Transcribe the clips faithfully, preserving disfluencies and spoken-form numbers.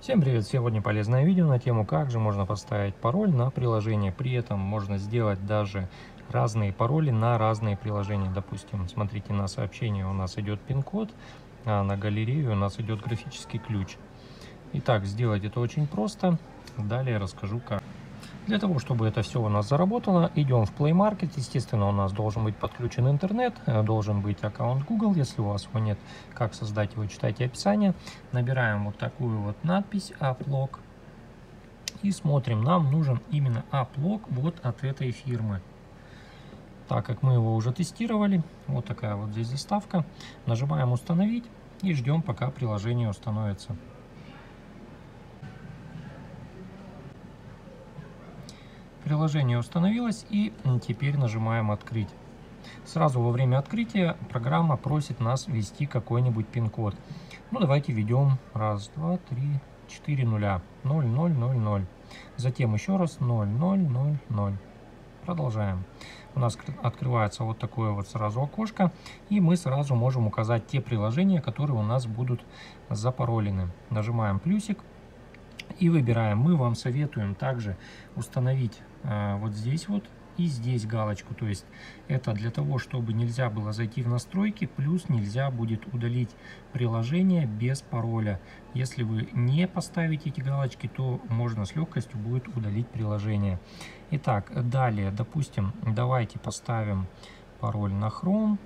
Всем привет! Сегодня полезное видео на тему, как же можно поставить пароль на приложение. При этом можно сделать даже разные пароли на разные приложения. Допустим, смотрите, на сообщение у нас идет пин-код, а на галерею у нас идет графический ключ. Итак, сделать это очень просто. Далее расскажу как. Для того, чтобы это все у нас заработало, идем в Play Market. Естественно, у нас должен быть подключен интернет, должен быть аккаунт Google. Если у вас его нет, как создать его, читайте описание. Набираем вот такую вот надпись AppLog и смотрим. Нам нужен именно AppLog вот от этой фирмы. Так как мы его уже тестировали, вот такая вот здесь заставка. Нажимаем «Установить» и ждем, пока приложение установится. Приложение установилось, и теперь нажимаем «Открыть». Сразу во время открытия программа просит нас ввести какой-нибудь пин-код. Ну, давайте введем раз, два, три, четыре нуля, ноль, ноль, ноль, ноль. Затем еще раз ноль, ноль, ноль, ноль. Продолжаем. У нас открывается вот такое вот сразу окошко, и мы сразу можем указать те приложения, которые у нас будут запаролены. Нажимаем плюсик и выбираем. Мы вам советуем также установить э, вот здесь вот и здесь галочку. То есть это для того, чтобы нельзя было зайти в настройки, плюс нельзя будет удалить приложение без пароля. Если вы не поставите эти галочки, то можно с легкостью будет удалить приложение. Итак, далее, допустим, давайте поставим пароль на Chrome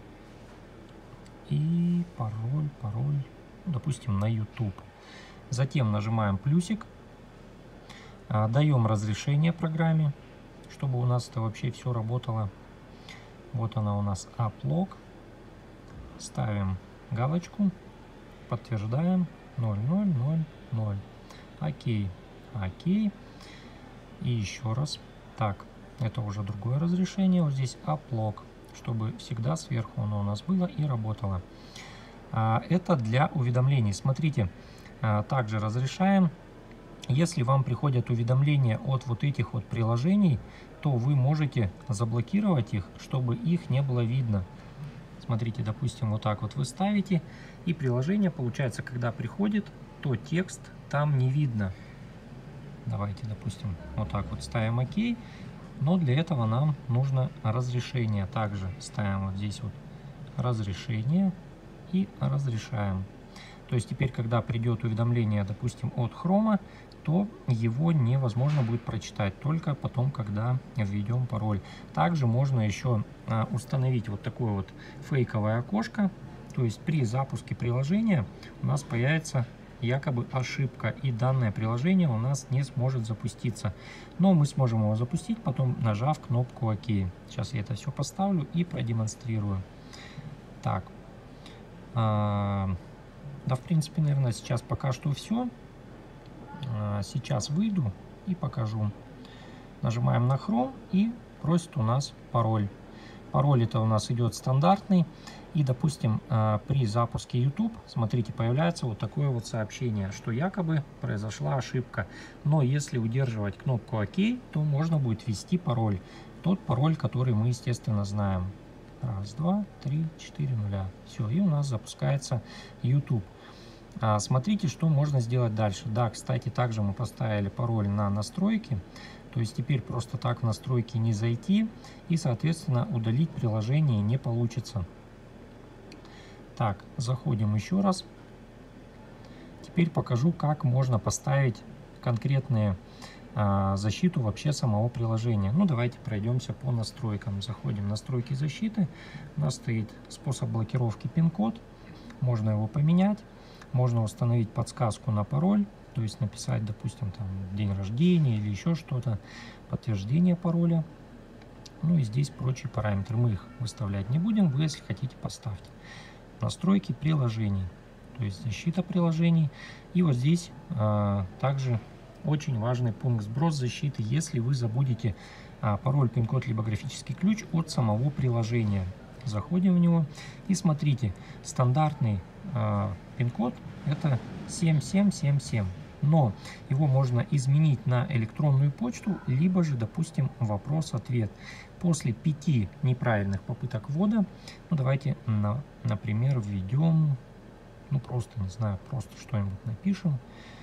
и пароль, пароль, допустим, на YouTube. Затем нажимаем плюсик, даем разрешение программе, чтобы у нас это вообще все работало. Вот она у нас AppLog. Ставим галочку, подтверждаем ноль, ноль, ноль, ноль. Окей, окей. И еще раз. Так, это уже другое разрешение. Вот здесь AppLog, чтобы всегда сверху оно у нас было и работало. Это для уведомлений. Смотрите. Также разрешаем, если вам приходят уведомления от вот этих вот приложений, то вы можете заблокировать их, чтобы их не было видно. Смотрите, допустим, вот так вот вы ставите, и приложение, получается, когда приходит, то текст там не видно. Давайте, допустим, вот так вот ставим ОК, но для этого нам нужно разрешение. Также ставим вот здесь вот разрешение и разрешаем. То есть теперь, когда придет уведомление, допустим, от Chrome, то его невозможно будет прочитать, только потом, когда введем пароль. Также можно еще а, установить вот такое вот фейковое окошко. То есть при запуске приложения у нас появится якобы ошибка, и данное приложение у нас не сможет запуститься. Но мы сможем его запустить, потом нажав кнопку ОК. Сейчас я это все поставлю и продемонстрирую. Так. А Да, в принципе, наверное, сейчас пока что все. Сейчас выйду и покажу. Нажимаем на Chrome и просит у нас пароль. Пароль это у нас идет стандартный. И, допустим, при запуске YouTube, смотрите, появляется вот такое вот сообщение, что якобы произошла ошибка. Но если удерживать кнопку ОК, то можно будет ввести пароль. Тот пароль, который мы, естественно, знаем. Раз, два, три, четыре нуля. Все, и у нас запускается YouTube. А, смотрите, что можно сделать дальше. Да, кстати, также мы поставили пароль на настройки. То есть теперь просто так в настройки не зайти. И, соответственно, удалить приложение не получится. Так, заходим еще раз. Теперь покажу, как можно поставить конкретные защиту вообще самого приложения. Ну, давайте пройдемся по настройкам. Заходим в настройки защиты. У нас стоит способ блокировки пин-код. Можно его поменять. Можно установить подсказку на пароль. То есть написать, допустим, там день рождения или еще что-то. Подтверждение пароля. Ну и здесь прочие параметры. Мы их выставлять не будем. Вы, если хотите, поставьте. Настройки приложений. То есть защита приложений. И вот здесь а, также очень важный пункт: сброс защиты, если вы забудете а, пароль, пин-код либо графический ключ от самого приложения. Заходим в него и смотрите, стандартный а, пин-код это семь семь семь семь, но его можно изменить на электронную почту, либо же, допустим, вопрос-ответ. После пяти неправильных попыток ввода, ну давайте, на, например, введем, ну просто, не знаю, просто что-нибудь напишем.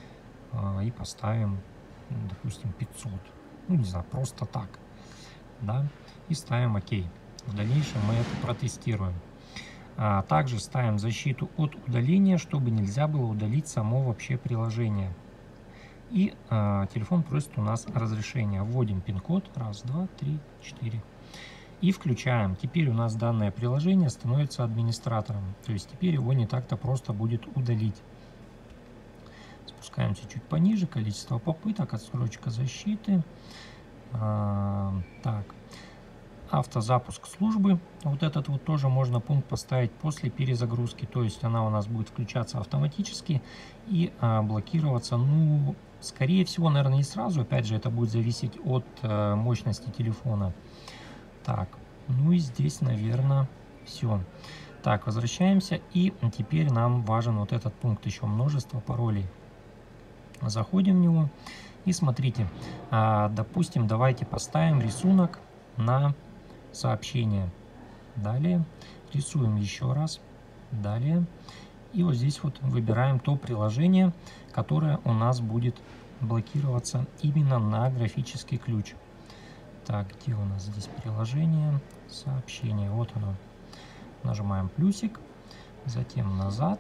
и поставим, допустим, пятьсот. Ну, не знаю, просто так. Да? И ставим ОК. В дальнейшем мы это протестируем. А также ставим защиту от удаления, чтобы нельзя было удалить само вообще приложение. И а, телефон просит у нас разрешение. Вводим пин-код. Раз, два, три, четыре. И включаем. Теперь у нас данное приложение становится администратором. То есть теперь его не так-то просто будет удалить. Спускаемся чуть пониже. Количество попыток, отсрочка защиты. А, так. Автозапуск службы. Вот этот вот тоже можно пункт поставить после перезагрузки. То есть она у нас будет включаться автоматически и а, блокироваться. Ну, скорее всего, наверное, не сразу. Опять же, это будет зависеть от а, мощности телефона. Так, ну и здесь, наверное, все. Так, возвращаемся. И теперь нам важен вот этот пункт еще. Множество паролей. Заходим в него. И смотрите, а, допустим, давайте поставим рисунок на сообщение. Далее рисуем еще раз. Далее. И вот здесь вот выбираем то приложение, которое у нас будет блокироваться именно на графический ключ. Так, где у нас здесь приложение? Сообщение. Вот оно. Нажимаем плюсик. Затем назад.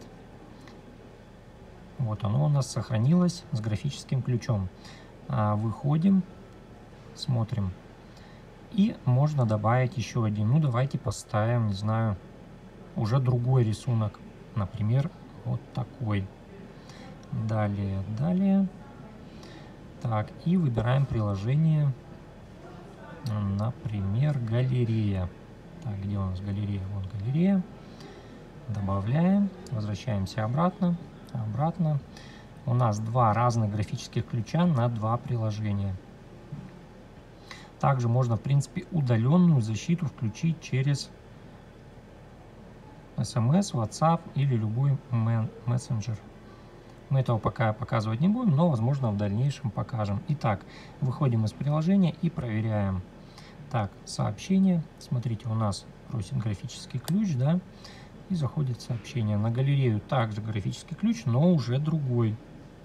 Вот оно у нас сохранилось с графическим ключом. А, выходим. Смотрим. И можно добавить еще один. Ну, давайте поставим, не знаю, уже другой рисунок. Например, вот такой. Далее, далее. Так, и выбираем приложение. Например, галерея. Так, где у нас галерея? Вот галерея. Добавляем. Возвращаемся обратно. Обратно. У нас два разных графических ключа на два приложения. Также можно, в принципе, удаленную защиту включить через эс эм эс, WhatsApp или любой мессенджер. Мы этого пока показывать не будем, но, возможно, в дальнейшем покажем. Итак, выходим из приложения и проверяем. Так, сообщение. Смотрите, у нас просит графический ключ, да, и заходит сообщение. На галерею также графический ключ, но уже другой.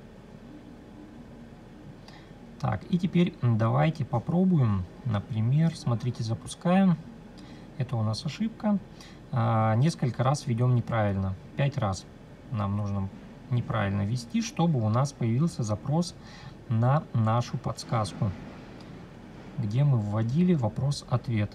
Так, и теперь давайте попробуем, например, смотрите, запускаем. Это у нас ошибка. А, несколько раз введем неправильно. Пять раз нам нужно неправильно ввести, чтобы у нас появился запрос на нашу подсказку, где мы вводили вопрос-ответ.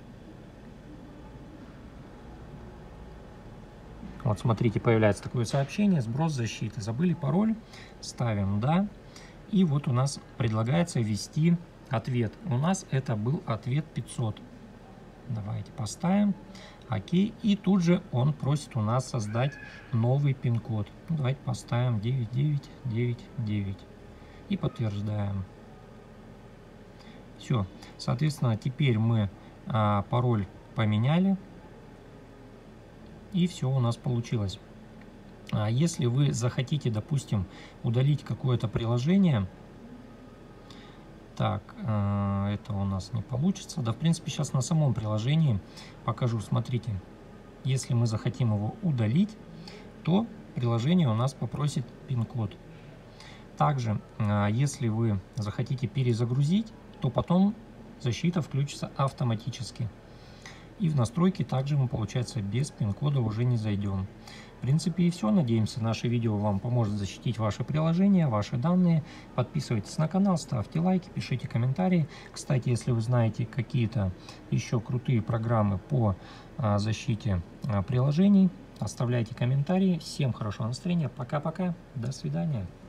Вот смотрите, появляется такое сообщение: сброс защиты. Забыли пароль? Ставим «да». И вот у нас предлагается ввести ответ. У нас это был ответ пятьсот. Давайте поставим ОК. И тут же он просит у нас создать новый пин-код. Ну, давайте поставим девять девять девять девять. И подтверждаем. Все. Соответственно, теперь мы а, пароль поменяли. И все у нас получилось. Если вы захотите, допустим, удалить какое-то приложение, так, это у нас не получится. Да, в принципе, сейчас на самом приложении покажу. Смотрите, если мы захотим его удалить, то приложение у нас попросит пин-код. Также, если вы захотите перезагрузить, то потом защита включится автоматически. И в настройки также мы, получается, без пин-кода уже не зайдем. В принципе, и все. Надеемся, наше видео вам поможет защитить ваше приложение, ваши данные. Подписывайтесь на канал, ставьте лайки, пишите комментарии. Кстати, если вы знаете какие-то еще крутые программы по а, защите а, приложений, оставляйте комментарии. Всем хорошего настроения. Пока-пока. До свидания.